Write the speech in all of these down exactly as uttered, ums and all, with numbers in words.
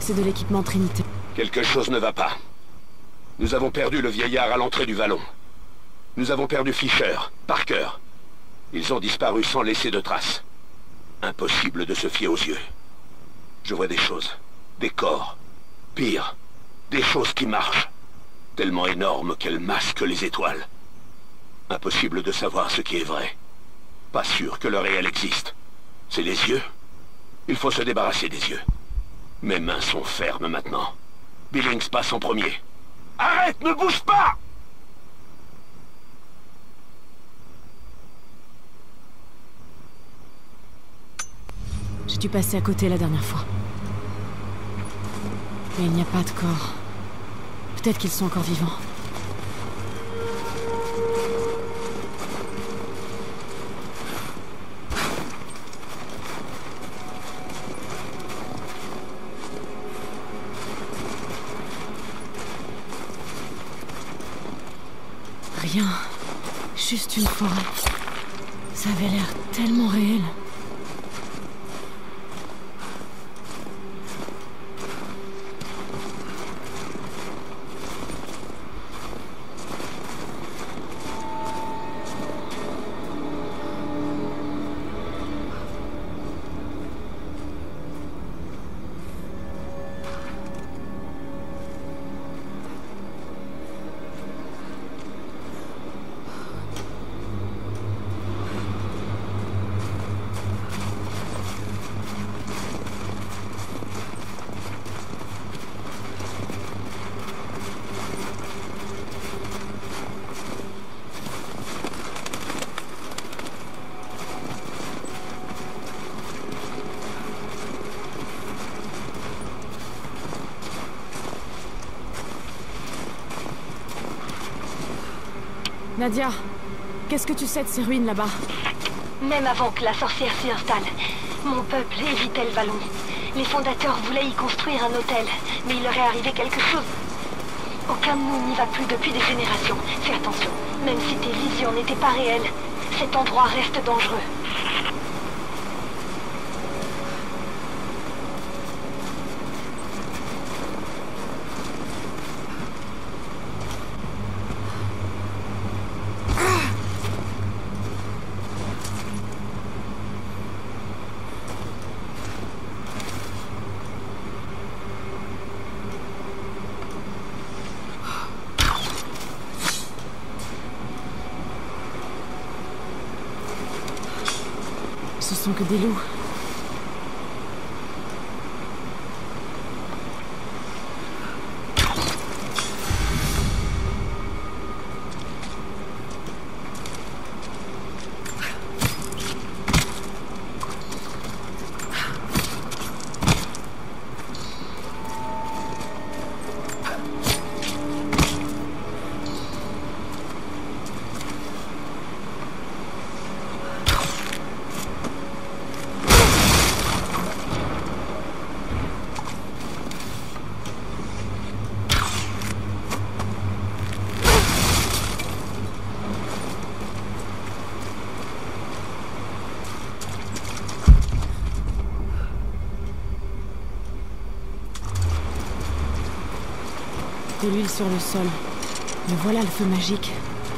c'est de l'équipement Trinité. Quelque chose ne va pas. Nous avons perdu le vieillard à l'entrée du vallon. Nous avons perdu Fisher, Parker. Ils ont disparu sans laisser de traces. Impossible de se fier aux yeux. Je vois des choses, des corps. Pire, des choses qui marchent. Tellement énormes qu'elles masquent les étoiles. Impossible de savoir ce qui est vrai. Pas sûr que le réel existe. C'est les yeux. Il faut se débarrasser des yeux. Mes mains sont fermes maintenant. Billings passe en premier. Arrête, ne bouge pas! J'ai dû passer à côté la dernière fois. Mais il n'y a pas de corps. Peut-être qu'ils sont encore vivants. Rien. Juste une forêt. Ça avait l'air tellement réel. Nadia, qu'est-ce que tu sais de ces ruines là-bas? Même avant que la sorcière s'y installe, mon peuple évitait le vallon. Les fondateurs voulaient y construire un hôtel, mais il leur est arrivé quelque chose. Aucun de nous n'y va plus depuis des générations. Fais attention, même si tes visions n'étaient pas réelles, cet endroit reste dangereux. Ce sont que des loups. De l'huile sur le sol. Mais voilà le feu magique.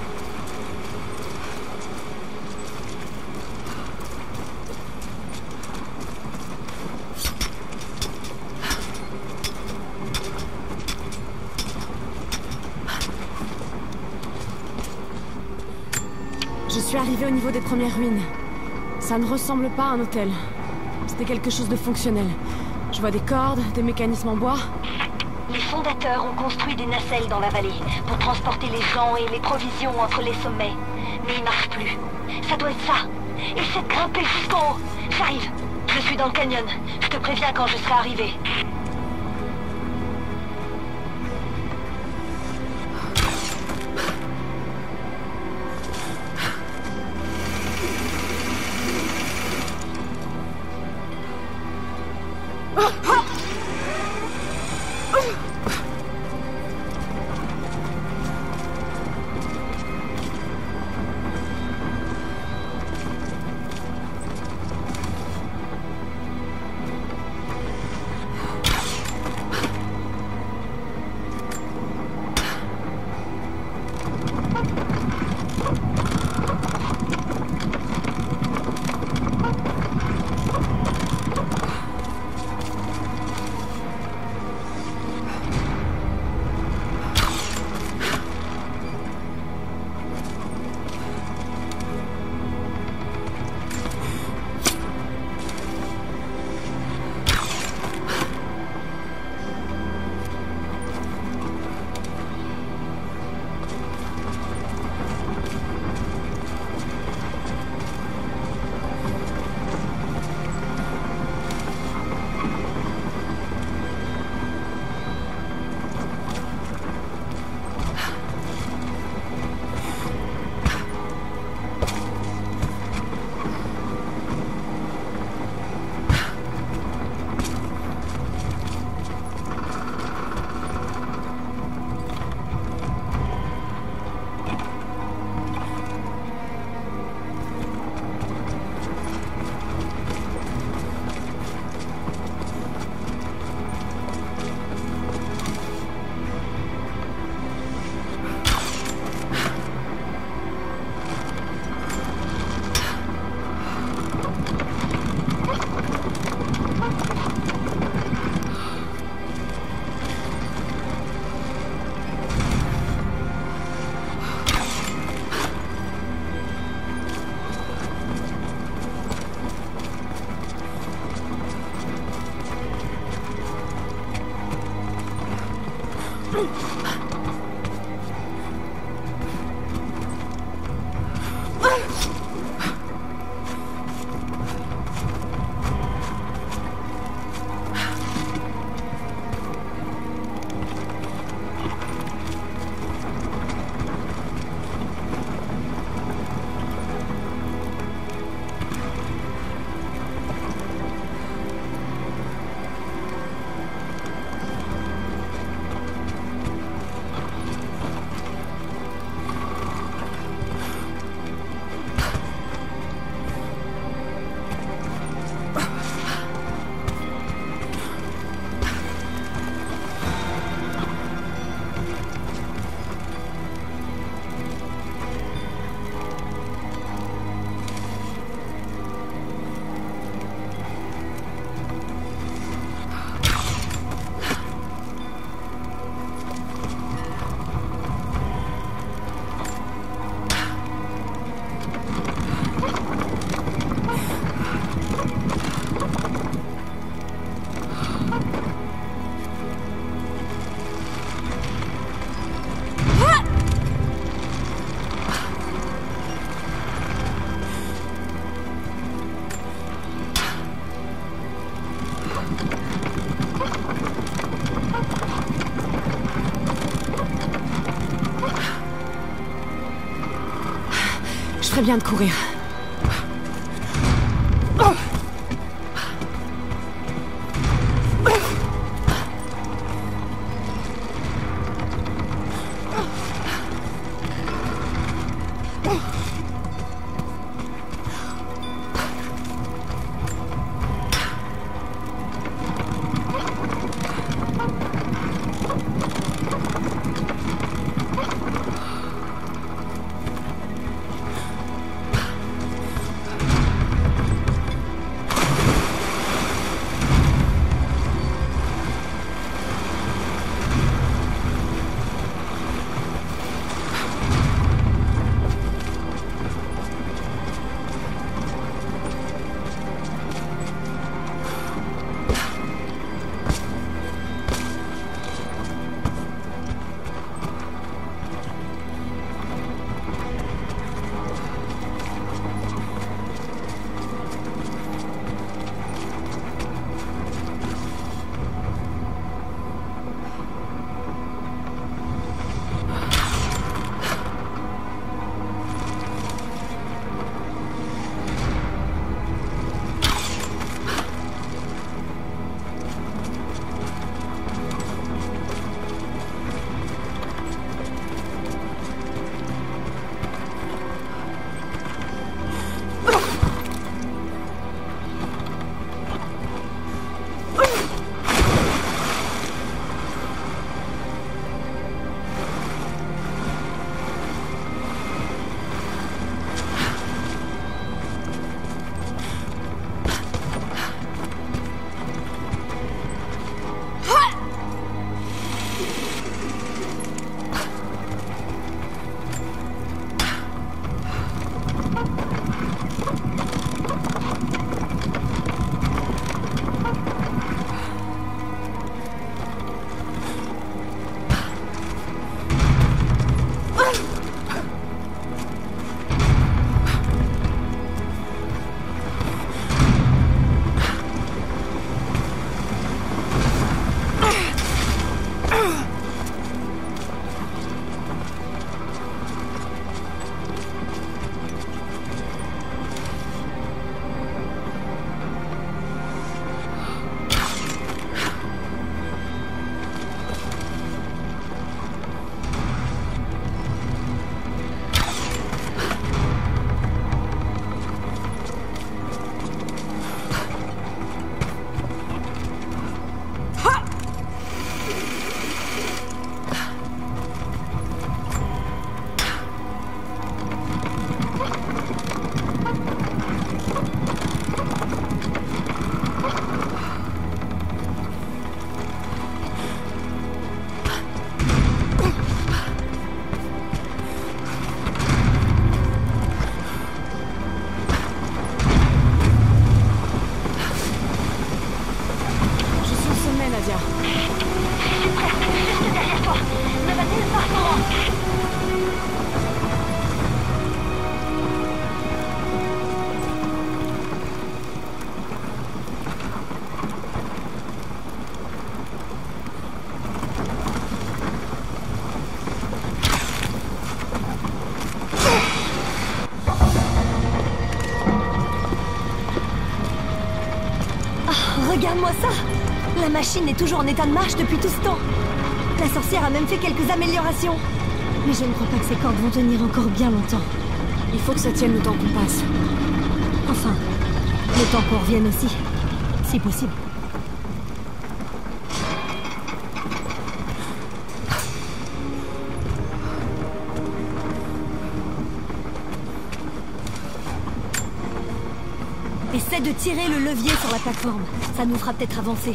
Je suis arrivée au niveau des premières ruines. Ça ne ressemble pas à un hôtel. C'était quelque chose de fonctionnel. Je vois des cordes, des mécanismes en bois. Les fondateurs ont construit des nacelles dans la vallée pour transporter les gens et les provisions entre les sommets. Mais ils marchent plus. Ça doit être ça. Essaie de grimper jusqu'en haut. J'arrive. Je suis dans le canyon. Je te préviens quand je serai arrivé. Je ferais bien de courir. Regarde-moi ça! La machine est toujours en état de marche depuis tout ce temps. La sorcière a même fait quelques améliorations. Mais je ne crois pas que ces cordes vont tenir encore bien longtemps. Il faut que ça tienne le temps qu'on passe. Enfin, le temps qu'on revienne aussi, si possible. Essaie de tirer le levier sur la plateforme. Ça nous fera peut-être avancer.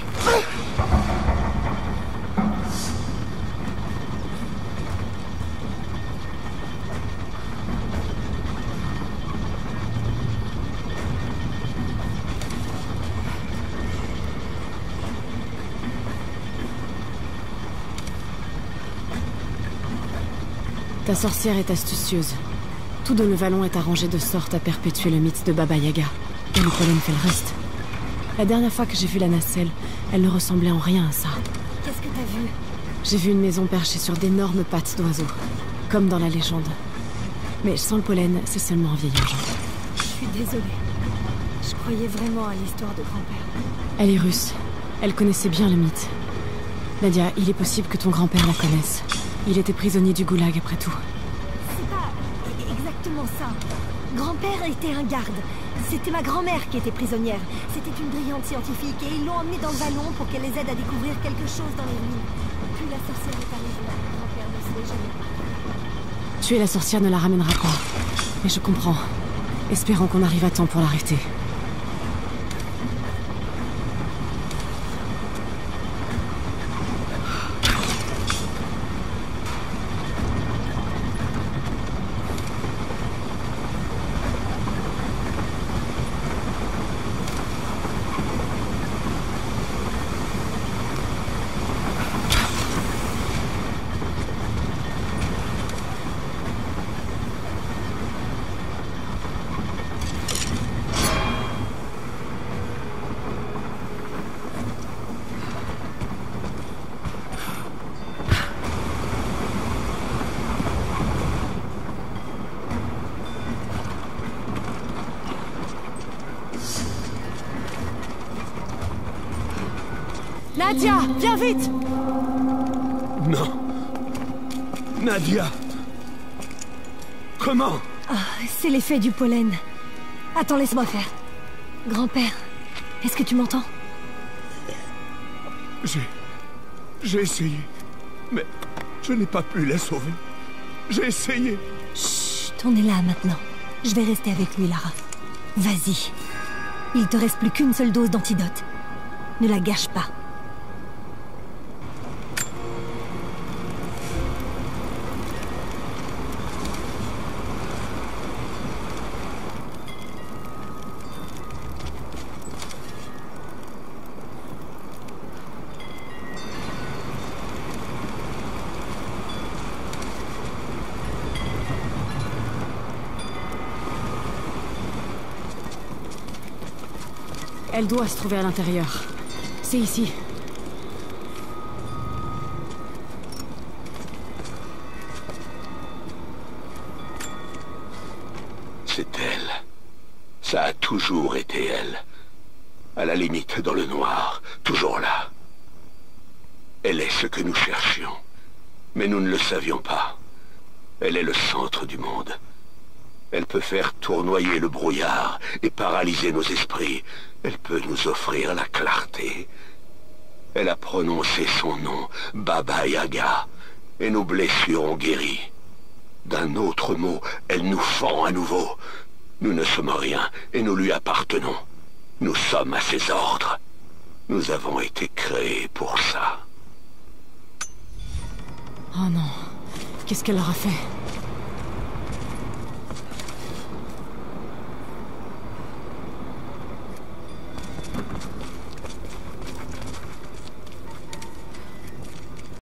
Ta sorcière est astucieuse. Tout dans le vallon est arrangé de sorte à perpétuer le mythe de Baba Yaga. Et le pollen fait le reste. La dernière fois que j'ai vu la nacelle, elle ne ressemblait en rien à ça. Qu'est-ce que t'as vu? J'ai vu une maison perchée sur d'énormes pattes d'oiseaux, comme dans la légende. Mais sans le pollen, c'est seulement un vieil engin. Je suis désolée. Je croyais vraiment à l'histoire de grand-père. Elle est russe. Elle connaissait bien le mythe. Nadia, il est possible que ton grand-père la connaisse. Il était prisonnier du goulag après tout. C'est pas exactement ça. Grand-père était un garde. C'était ma grand-mère qui était prisonnière. C'était une brillante scientifique et ils l'ont emmenée dans le vallon pour qu'elle les aide à découvrir quelque chose dans les ruines. Puis la sorcière est arrivée. Grand-père ne se l'est jamais. Tuer la sorcière ne la ramènera pas. Mais je comprends. Espérons qu'on arrive à temps pour l'arrêter. Nadia, viens vite! Non. Nadia. Comment? Ah, c'est l'effet du pollen. Attends, laisse-moi faire. Grand-père, est-ce que tu m'entends? J'ai... J'ai essayé. Mais je n'ai pas pu la sauver. J'ai essayé. Chut, on est là maintenant. Je vais rester avec lui, Lara. Vas-y. Il te reste plus qu'une seule dose d'antidote. Ne la gâche pas. Elle doit se trouver à l'intérieur. C'est ici. C'est elle. Ça a toujours été elle. À la limite, dans le noir, toujours là. Elle est ce que nous cherchions. Mais nous ne le savions pas. Elle est le centre du monde. Elle peut faire tournoyer le brouillard et paralyser nos esprits. Elle peut nous offrir la clarté. Elle a prononcé son nom, Baba Yaga, et nos blessures ont guéri. D'un autre mot, elle nous fend à nouveau. Nous ne sommes rien et nous lui appartenons. Nous sommes à ses ordres. Nous avons été créés pour ça. Oh non. Qu'est-ce qu'elle leur a fait?